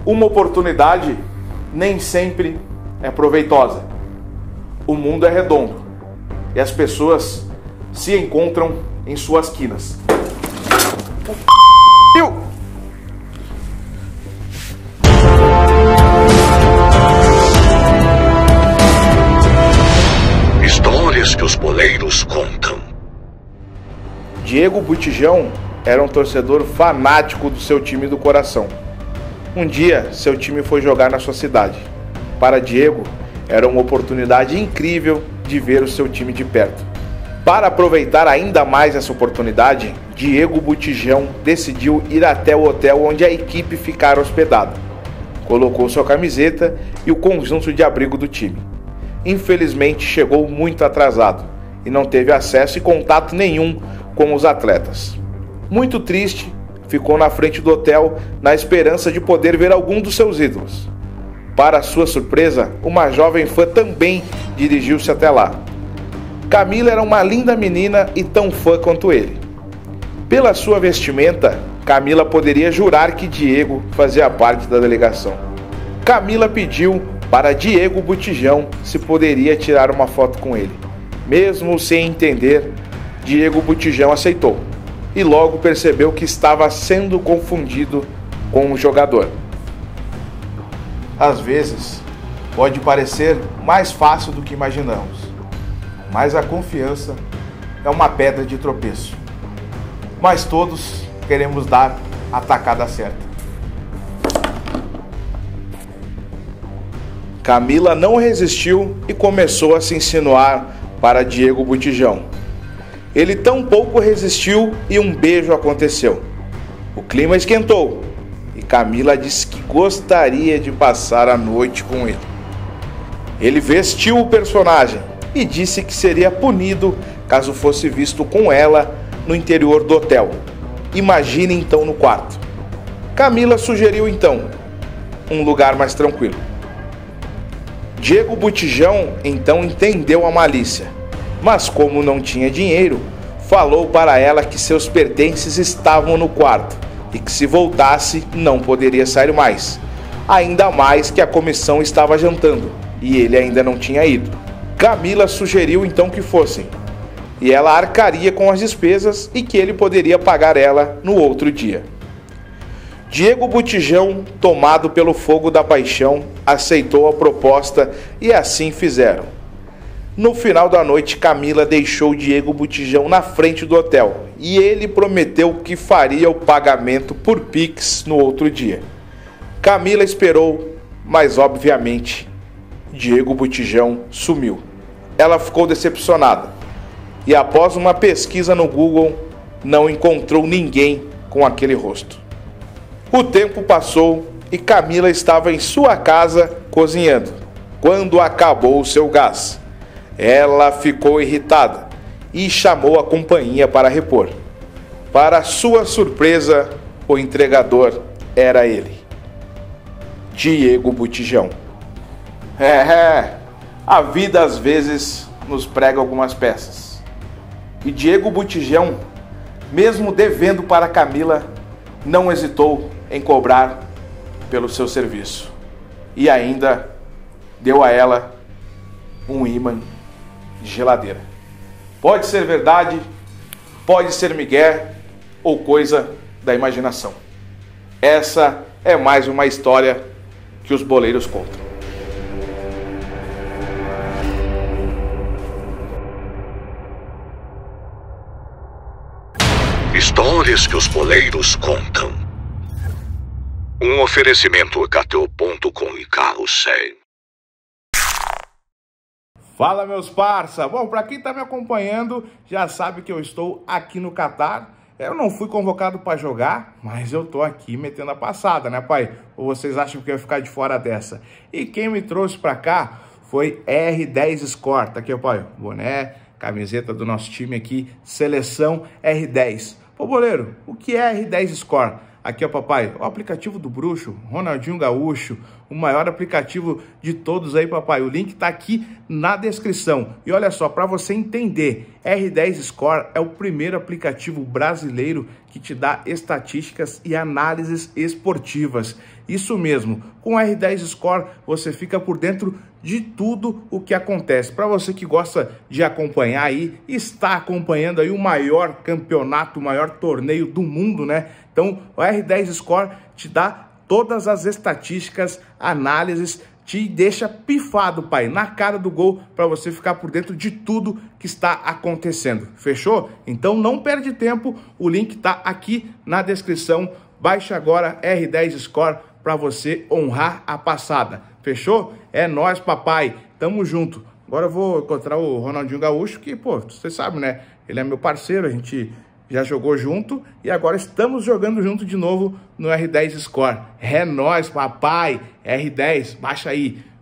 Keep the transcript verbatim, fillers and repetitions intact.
Uma oportunidade nem sempre é proveitosa. O mundo é redondo e as pessoas se encontram em suas quinas. Eu... Histórias que os boleiros contam. Diego Botijão era um torcedor fanático do seu time do coração. Um dia, seu time foi jogar na sua cidade. Para Diego, era uma oportunidade incrível de ver o seu time de perto. Para aproveitar ainda mais essa oportunidade, Diego Botijão decidiu ir até o hotel onde a equipe ficara hospedada. Colocou sua camiseta e o conjunto de abrigo do time. Infelizmente, chegou muito atrasado e não teve acesso e contato nenhum com os atletas. Muito triste, ficou na frente do hotel na esperança de poder ver algum dos seus ídolos. Para sua surpresa, uma jovem fã também dirigiu-se até lá. Camila era uma linda menina e tão fã quanto ele. Pela sua vestimenta, Camila poderia jurar que Diego fazia parte da delegação. Camila pediu para Diego Botijão se poderia tirar uma foto com ele. Mesmo sem entender, Diego Botijão aceitou e logo percebeu que estava sendo confundido com um jogador. Às vezes, pode parecer mais fácil do que imaginamos, mas a confiança é uma pedra de tropeço. Mas todos queremos dar a tacada certa. Camila não resistiu e começou a se insinuar para Diego Botijão. Ele tampouco resistiu e um beijo aconteceu. O clima esquentou e Camila disse que gostaria de passar a noite com ele. Ele vestiu o personagem e disse que seria punido caso fosse visto com ela no interior do hotel. Imagine então no quarto. Camila sugeriu então um lugar mais tranquilo. Diego Botijão então entendeu a malícia, mas como não tinha dinheiro, falou para ela que seus pertences estavam no quarto e que se voltasse não poderia sair mais, ainda mais que a comissão estava jantando e ele ainda não tinha ido. Camila sugeriu então que fossem, e ela arcaria com as despesas e que ele poderia pagar ela no outro dia. Diego Botijão, tomado pelo fogo da paixão, aceitou a proposta e assim fizeram. No final da noite, Camila deixou Diego Botijão na frente do hotel e ele prometeu que faria o pagamento por Pix no outro dia. Camila esperou, mas obviamente Diego Botijão sumiu. Ela ficou decepcionada e após uma pesquisa no Google, não encontrou ninguém com aquele rosto. O tempo passou e Camila estava em sua casa cozinhando, quando acabou o seu gás. Ela ficou irritada e chamou a companhia para repor. Para sua surpresa, o entregador era ele, Diego Botijão. É, é, a vida às vezes nos prega algumas peças. E Diego Botijão, mesmo devendo para Camila, não hesitou em cobrar pelo seu serviço. E ainda deu a ela um ímã de geladeira. Pode ser verdade, pode ser migué ou coisa da imaginação. Essa é mais uma história que os boleiros contam. Histórias que os boleiros contam. Um oferecimento K T O ponto com e Carrossel. Fala, meus parça! Bom, para quem tá me acompanhando, já sabe que eu estou aqui no Catar. Eu não fui convocado para jogar, mas eu tô aqui metendo a passada, né, pai? Ou vocês acham que eu ia ficar de fora dessa? E quem me trouxe para cá foi R dez Score. Tá aqui, pai, boné, camiseta do nosso time aqui, Seleção R dez. Pô, boleiro, o que é R dez Score? Aqui, ó, papai, o aplicativo do bruxo, Ronaldinho Gaúcho, O maior aplicativo de todos aí, papai. O link tá aqui na descrição. E olha só, para você entender, R dez Score é o primeiro aplicativo brasileiro que te dá estatísticas e análises esportivas. Isso mesmo, com o R dez Score você fica por dentro de tudo o que acontece. Para você que gosta de acompanhar aí, está acompanhando aí o maior campeonato, o maior torneio do mundo, né? Então o R dez Score te dá todas as estatísticas, análises, te deixa pifado, pai, na cara do gol, para você ficar por dentro de tudo que está acontecendo. Fechou? Então não perde tempo, o link tá aqui na descrição. Baixe agora R dez Score para você honrar a passada. Fechou? É nóis, papai. Tamo junto. Agora eu vou encontrar o Ronaldinho Gaúcho, que, pô, você sabe, né? Ele é meu parceiro, a gente já jogou junto e agora estamos jogando junto de novo no R dez Score. É nóis, papai. R dez, baixa aí.